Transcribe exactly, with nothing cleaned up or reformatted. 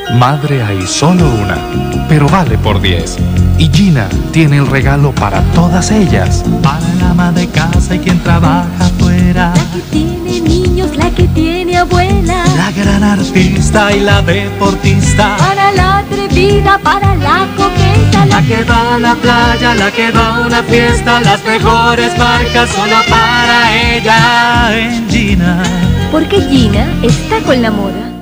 Madre hay solo una, pero vale por diez. Y Gina tiene el regalo para todas ellas. Para el ama de casa y quien trabaja afuera, la que tiene niños, la que tiene abuela, la gran artista y la deportista, para la atrevida, para la coqueta, la que va a la playa, la que va a una fiesta, las mejores marcas solo para ella. En Gina, porque Gina está con la moda.